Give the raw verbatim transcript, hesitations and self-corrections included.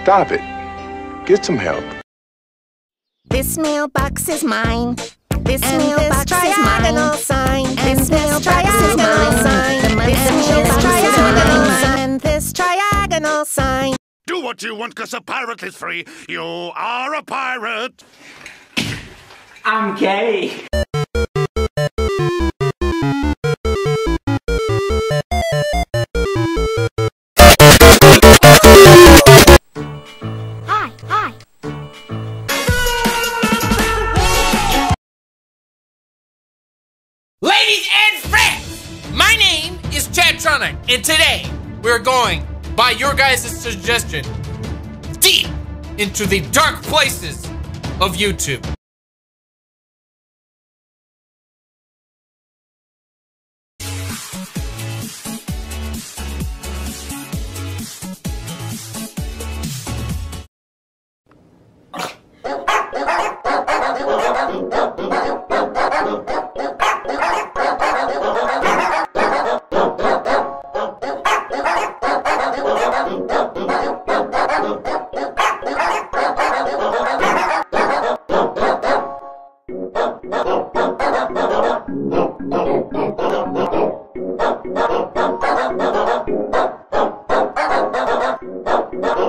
Stop it. Get some help. This mailbox is mine. This and mailbox this is mine. Sign. And this mailbox is mine. This mailbox is mine. And this triagonal sign. Do what you want, cause a pirate is free. You are a pirate. I'm gay. Hi, hi. Ladies and friends, my name is Chadtronic, and today we're going, by your guys' suggestion, deep into the dark places of YouTube. No.